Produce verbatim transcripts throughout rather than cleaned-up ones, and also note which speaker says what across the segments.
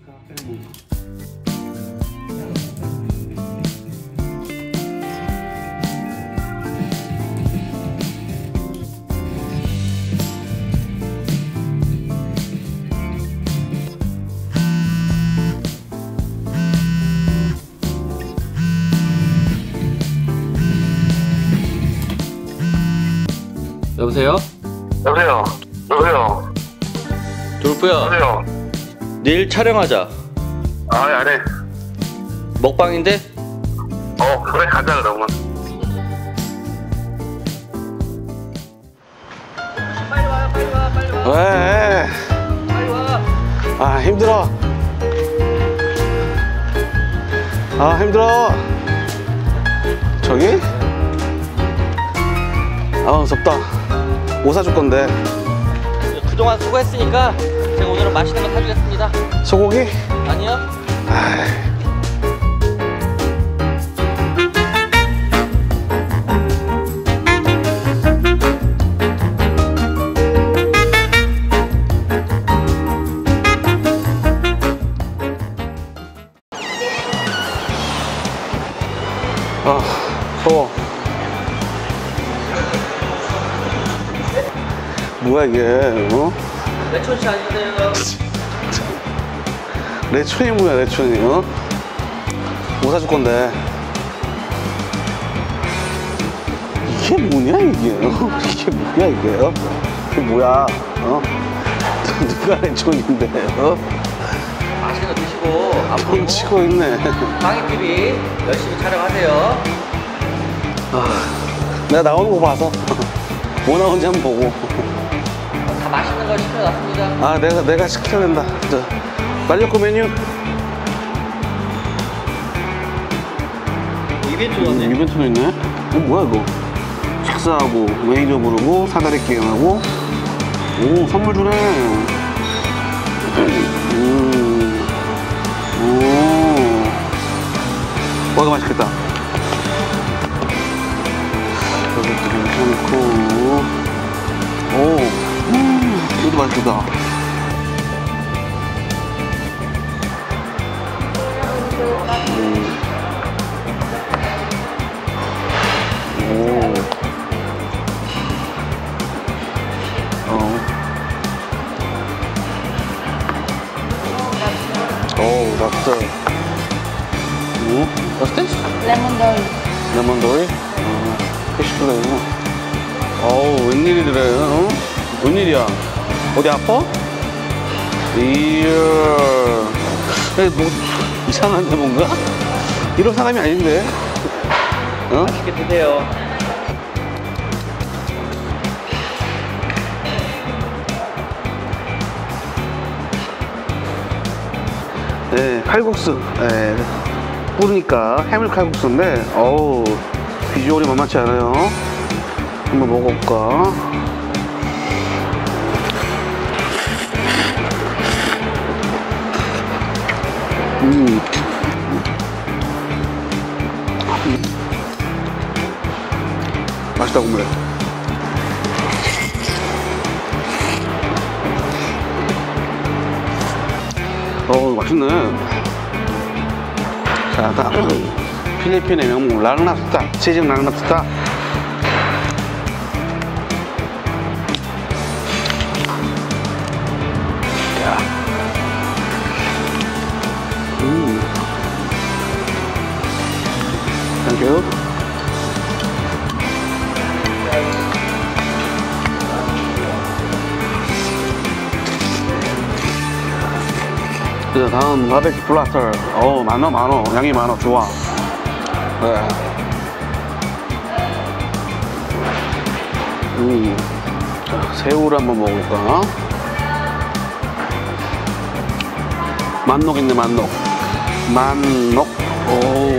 Speaker 1: 여보세요?
Speaker 2: 여보세요? 여보세요?
Speaker 1: 돌프야.
Speaker 2: 여보세요?
Speaker 1: 내일 촬영하자.
Speaker 2: 아, 안 해.
Speaker 1: 먹방인데?
Speaker 2: 어, 그래, 가자, 그러면.
Speaker 1: 빨리 와, 빨리 와, 빨리 와.
Speaker 3: 왜?
Speaker 1: 빨리 와.
Speaker 3: 아, 힘들어. 아, 힘들어. 저기? 아, 덥다. 뭐 사줄 건데?
Speaker 1: 그동안 수고했으니까 제가 오늘은 맛있는 거 사주겠습니다.
Speaker 3: 소고기?
Speaker 1: 아니요.
Speaker 3: 아이. 아, 더워. 뭐야 이게? 어?
Speaker 1: 레촌씨 아닌데요?
Speaker 3: 레촌이 뭐야 레촌이? 어? 뭐 사줄 건데? 이게 뭐냐 이게? 어? 이게 뭐야 이게? 어? 이게 뭐야? 어? 누가 레촌인데? 어?
Speaker 1: 맛있는 거 드시고 앞으로
Speaker 3: 뻥치고 있네.
Speaker 1: 방해티비 열심히 촬영하세요.
Speaker 3: 아, 내가 나오는 거 봐서 뭐 나오는지 한번 보고.
Speaker 1: 다 맛있는 걸 시켜놨습니다.
Speaker 3: 아, 내가 내가 시켜야 된다. 저 말렸고 메뉴.
Speaker 1: 이벤트
Speaker 3: 음,
Speaker 1: 왔네.
Speaker 3: 이벤트도 있네. 이거 뭐야 이거? 식사하고 매니저 부르고 사다리 게임하고. 오, 선물 주네. 음. 오. 와, 이거 맛있겠다. 여기도 괜찮고. 오. 음, 이것도 맛있겠다. 음. 오. 어. 오, 랍스터. 뭐? What's this?
Speaker 4: Lemon doy.
Speaker 3: 레몬 도이? 어, 피시플레이. 어우, 웬일이래, 어? 웬일이야? 어디 아파? 이야. 에, 뭐, 이상한데, 뭔가? 이런 사람이 아닌데? 어?
Speaker 1: 맛있게 드세요.
Speaker 3: 네, 칼국수. 네. 뿌리니까 해물 칼국수인데, 어우, 비주얼이 만만치 않아요. 한번 먹어볼까? 음. 맛있다, 국물에. 어우, 맛있네. 자, 다음 필리핀의 명물 랑랍스타, 치즈 랑랍스타. 야, 음, 땡큐. 자, 다음 바베큐 플라터. 어우, 많어 많어, 양이 많어. 좋아. 네. 음. 자, 새우를 한번 먹을까? 만녹 있네, 만녹. 만녹. 오.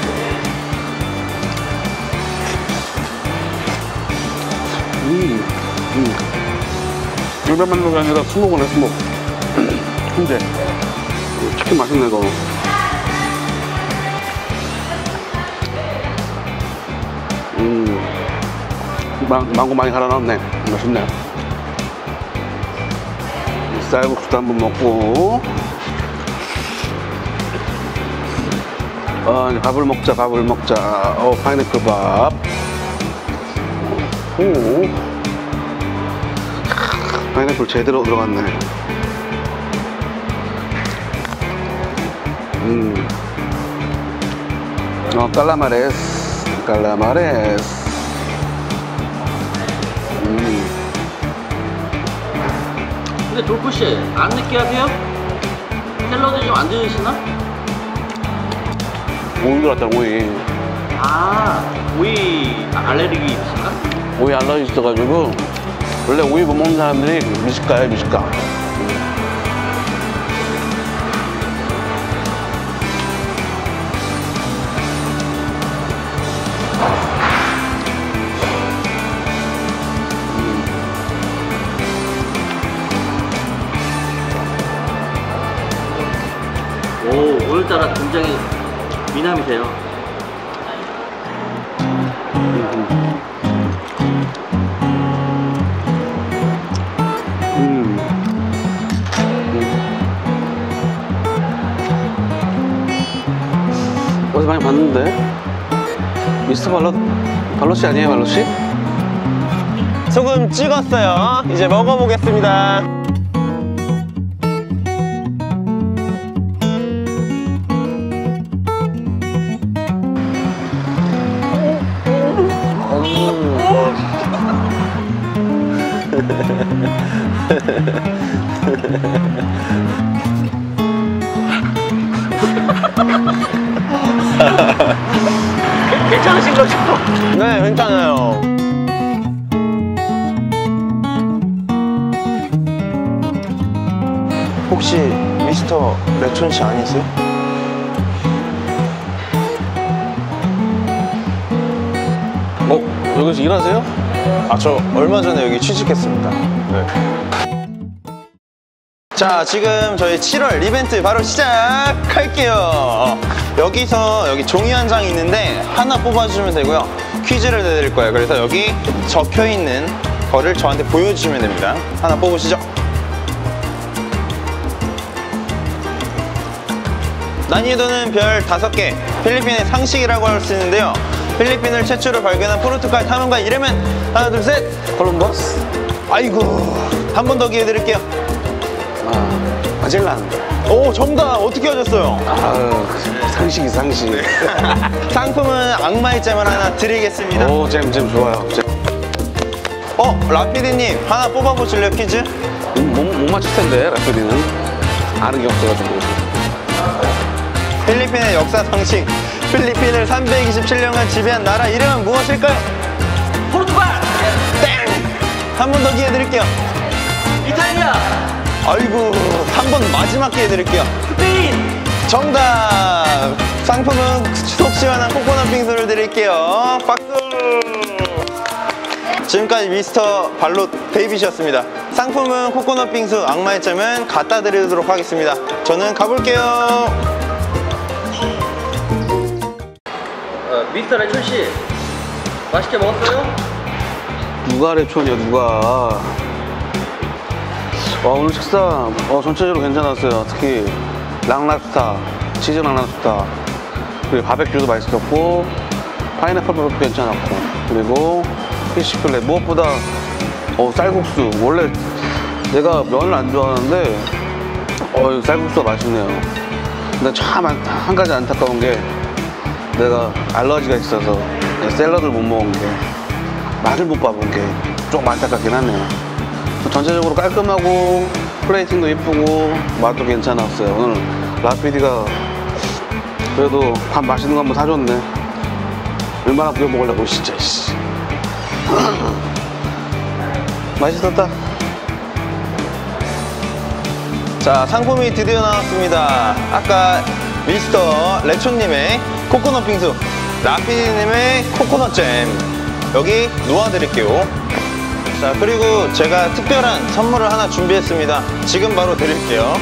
Speaker 3: 음. 음. 일반 만녹이 아니라 스모그네, 스모그. 근데 치킨 맛있네, 이거. 음. 망, 망고 많이 갈아 넣었네. 맛있네. 쌀국수도 한번 먹고. 어, 이제 밥을 먹자, 밥을 먹자. 어, 파인애플 밥. 오. 파인애플 제대로 들어갔네. 음. 어, 깔라마레스. 깔라마레스. 음.
Speaker 1: 근데 돌프씨 안 느끼하세요? 샐러드 좀 안 드시나?
Speaker 3: 오이 들어갔잖아, 오이.
Speaker 1: 아, 오이 알레르기 있으신가?
Speaker 3: 오이 알러지 있어가지고 원래 오이 못 먹는 사람들이 미식가야, 미식가.
Speaker 1: 오, 오늘따라 굉장히 미남이세요.
Speaker 3: 음. 어디서 많이 봤는데? 미스터 발럿? 발럿이 아니에요, 발럿이?
Speaker 4: 소금 찍었어요. 이제 먹어보겠습니다.
Speaker 1: 괜찮으신 거죠?
Speaker 4: 네, 괜찮아요. 혹시 미스터 레촌 씨 아니세요?
Speaker 3: 어? 여기서 일하세요?
Speaker 4: 아, 저 얼마 전에 여기 취직했습니다. 네. 자, 지금 저희 칠월 이벤트 바로 시작할게요. 여기서 여기 종이 한 장이 있는데 하나 뽑아주시면 되고요. 퀴즈를 내드릴 거예요. 그래서 여기 적혀 있는 거를 저한테 보여주시면 됩니다. 하나 뽑으시죠. 난이도는 별 다섯 개, 필리핀의 상식이라고 할 수 있는데요. 필리핀을 최초로 발견한 포르투갈 탐험가 이름은 하나, 둘, 셋!
Speaker 3: 콜럼버스?
Speaker 4: 아이고, 한 번 더 기회 드릴게요.
Speaker 3: 아, 마젤란.
Speaker 4: 오, 정답! 어떻게 하셨어요?
Speaker 3: 아, 상식이 상식.
Speaker 4: 상품은 악마의 잼을 하나 드리겠습니다.
Speaker 3: 오, 잼, 잼 좋아요. 잼.
Speaker 4: 어, 라피디님 하나 뽑아보실래요, 퀴즈?
Speaker 3: 못, 못 맞출 텐데, 라피디는. 아는 게 없어가지고.
Speaker 4: 필리핀의 역사 상식. 필리핀을 삼백이십칠 년간 지배한 나라 이름은 무엇일까요?
Speaker 1: 포르투갈!
Speaker 4: 땡! 한 번 더 기회 드릴게요.
Speaker 1: 이탈리아!
Speaker 4: 아이고, 삼 번 마지막 기회 드릴게요.
Speaker 1: 스페인!
Speaker 4: 정답! 상품은 속 시원한 코코넛 빙수를 드릴게요. 박수! 지금까지 미스터 발롯 데이빗이었습니다. 상품은 코코넛 빙수, 악마의 잼은 갖다 드리도록 하겠습니다. 저는 가볼게요.
Speaker 1: 어, 미스터 레촌씨 맛있게 먹었어요?
Speaker 3: 누가 레촌이야, 누가. 와, 오늘 식사 어, 전체적으로 괜찮았어요. 특히 랑랍스타, 치즈 랑랍스타, 그리고 바베큐도 맛있었고, 파인애플 밥도 괜찮았고, 그리고 피쉬필레, 무엇보다 어, 쌀국수. 원래 내가 면을 안 좋아하는데 어, 쌀국수가 맛있네요. 근데 참 한 가지 안타까운 게 내가 알러지가 있어서 샐러드를 못 먹은 게, 맛을 못 봐본 게 좀 안타깝긴 하네요. 전체적으로 깔끔하고 플레이팅도 이쁘고 맛도 괜찮았어요. 오늘 라피디가 그래도 밥 맛있는 거 한번 사줬네. 얼마나 구워 먹으려고 진짜. 씨. 맛있었다.
Speaker 4: 자, 상품이 드디어 나왔습니다. 아까 미스터 레촌님의 코코넛 빙수, 라피디님의 코코넛 잼 여기 놓아드릴게요. 자, 그리고 제가 특별한 선물을 하나 준비했습니다. 지금 바로 드릴게요.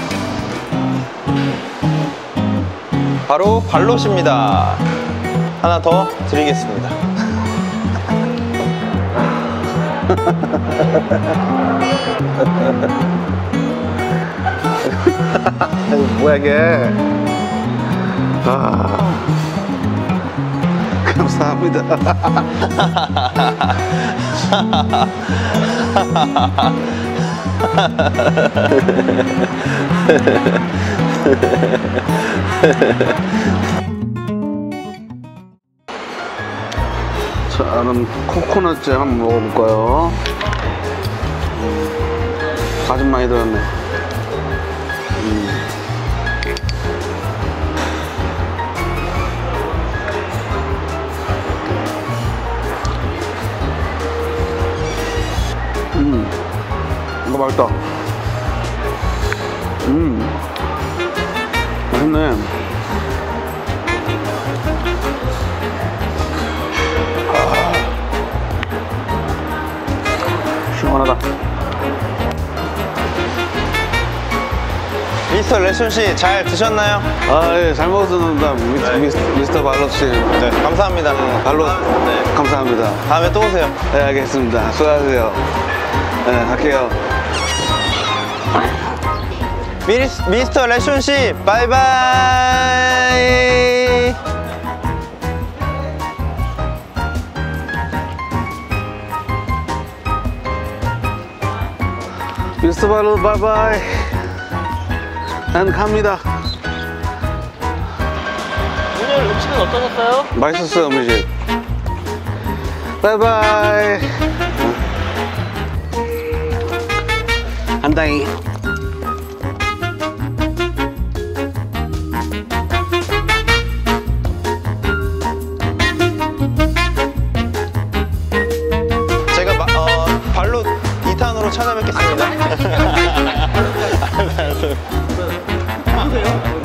Speaker 4: 바로 발롯입니다. 하나 더 드리겠습니다.
Speaker 3: 뭐야 이게. 아. 감사합니다. 자, 그럼 코코넛잼 한번 먹어볼까요? 아주 많이 들었네. 음. 음, 이거 맛있다. 음, 맛있네. 아, 시원하다.
Speaker 4: 미스터 레슨 씨 잘 드셨나요?
Speaker 3: 아, 예, 잘 먹었습니다. 미스,
Speaker 4: 네.
Speaker 3: 미스, 미스터 발로 씨.
Speaker 4: 네, 감사합니다.
Speaker 3: 발로,
Speaker 4: 네.
Speaker 3: 감사합니다.
Speaker 4: 다음에 또 오세요.
Speaker 3: 네, 알겠습니다. 수고하세요. 네, 갈게요.
Speaker 4: 미스, 미스터 레슨 씨, 바이바이.
Speaker 3: 미스터 발로, 바이바이. 난 갑니다.
Speaker 1: 오늘 음식은 어떠셨어요?
Speaker 3: 맛있었어요, 음식. 바이바이. 한당이.
Speaker 4: 제가 마, 어, 발로 이 탄으로 찾아뵙겠습니다.
Speaker 1: 해주세요.